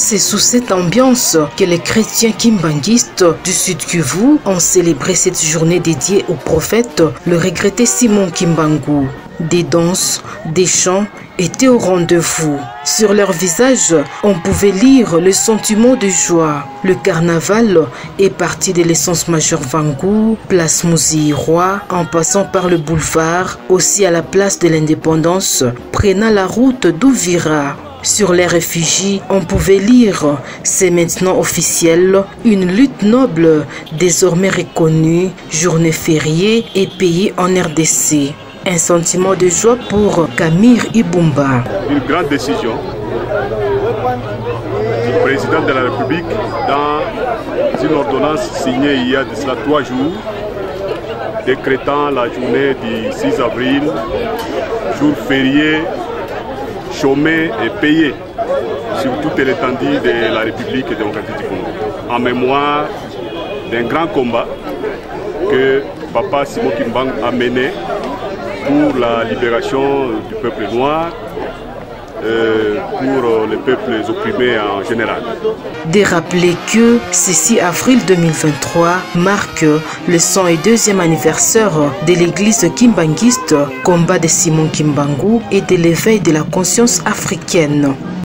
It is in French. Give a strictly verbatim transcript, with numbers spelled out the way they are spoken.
C'est sous cette ambiance que les chrétiens kimbanguistes du Sud Kivu ont célébré cette journée dédiée au prophète, le regretté Simon Kimbangu. Des danses, des chants étaient au rendez-vous. Sur leurs visages, on pouvait lire le sentiment de joie. Le carnaval est parti de l'essence majeure Vangu, place Mouzi-Roi, en passant par le boulevard, aussi à la place de l'Indépendance, prenant la route d'Ouvira. Sur les réfugiés, on pouvait lire « C'est maintenant officiel, une lutte noble, désormais reconnue, journée fériée et payée en R D C ». Un sentiment de joie pour Kamir Ibumba. Une grande décision du président de la République dans une ordonnance signée il y a de cela trois jours, décrétant la journée du six avril, jour férié, chômé et payé sur toute l'étendue de la République démocratique du Congo, en mémoire d'un grand combat que Papa Simon Kimbangu a mené pour la libération du peuple noir, euh, pour les peuples opprimés en général. De rappeler que ce six avril deux mille vingt-trois marque le cent deuxième anniversaire de l'église kimbanguiste, combat de Simon Kimbangu et de l'éveil de la conscience africaine.